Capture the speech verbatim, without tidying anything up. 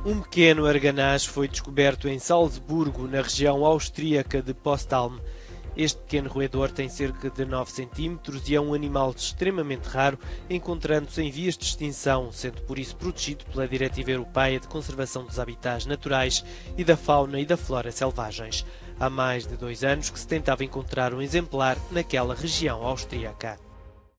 Um pequeno arganaz foi descoberto em Salzburgo, na região austríaca de Postalm. Este pequeno roedor tem cerca de nove centímetros e é um animal extremamente raro, encontrando-se em vias de extinção, sendo por isso protegido pela Diretiva Europeia de Conservação dos Habitats Naturais e da Fauna e da Flora Selvagens. Há mais de dois anos que se tentava encontrar um exemplar naquela região austríaca.